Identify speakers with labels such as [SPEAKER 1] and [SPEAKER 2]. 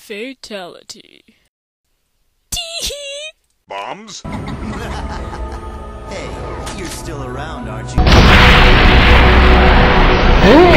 [SPEAKER 1] Fatality. TEEHEE!
[SPEAKER 2] Bombs?
[SPEAKER 3] Hey, you're still around, aren't you?